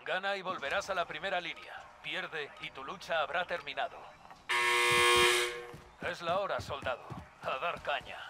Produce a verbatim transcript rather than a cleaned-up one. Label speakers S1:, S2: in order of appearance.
S1: Gana y volverás a la primera línea. Pierde y tu lucha habrá terminado. Es la hora, soldado. A dar caña.